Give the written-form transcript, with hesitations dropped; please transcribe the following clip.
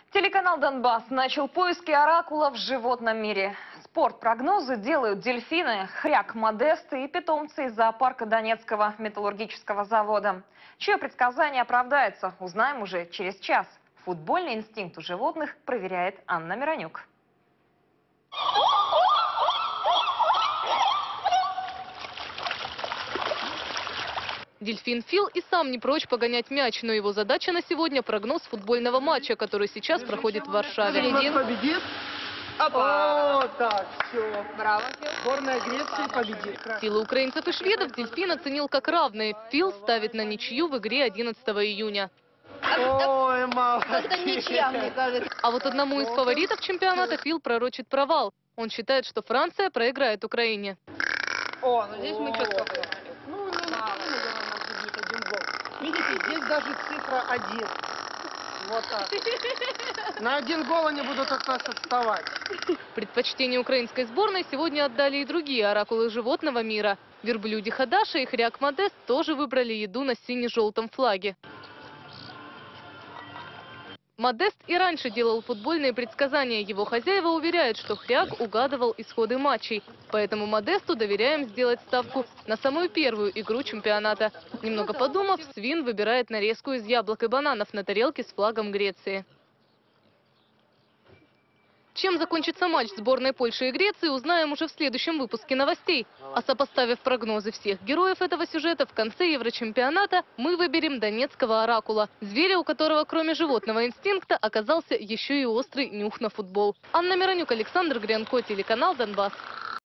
Телеканал «Донбасс» начал поиски оракула в животном мире. Спортпрогнозы делают дельфины, хряк Модесты и питомцы из зоопарка Донецкого металлургического завода. Чье предсказание оправдается, узнаем уже через час. Футбольный инстинкт у животных проверяет Анна Миронюк. Дельфин Фил и сам не прочь погонять мяч, но его задача на сегодня – прогноз футбольного матча, который сейчас проходит в Варшаве. Победит. О, так, все. Браво, Фил. Сборная Греции победит. Силы украинцев и шведов Дельфин оценил как равные. Фил ставит на ничью в игре 11 июня. Ой, молодец. Это ничья, мне кажется. А вот одному из фаворитов чемпионата Фил пророчит провал. Он считает, что Франция проиграет Украине. О, ну здесь мы четко. Ну, у нас будет один гол. Видите, здесь даже цифра 1. Вот так. На 1 гол они будут от нас отставать. Предпочтение украинской сборной сегодня отдали и другие оракулы животного мира. Верблюдиха Даша и хряк Модест тоже выбрали еду на сине-желтом флаге. Модест и раньше делал футбольные предсказания. Его хозяева уверяют, что хряк угадывал исходы матчей. Поэтому Модесту доверяем сделать ставку на самую первую игру чемпионата. Немного подумав, свин выбирает нарезку из яблок и бананов на тарелке с флагом Греции. Чем закончится матч сборной Польши и Греции, узнаем уже в следующем выпуске новостей. А сопоставив прогнозы всех героев этого сюжета, в конце Еврочемпионата мы выберем донецкого оракула. Зверя, у которого кроме животного инстинкта оказался еще и острый нюх на футбол. Анна Миронюк, Александр Грянко, телеканал «Донбасс».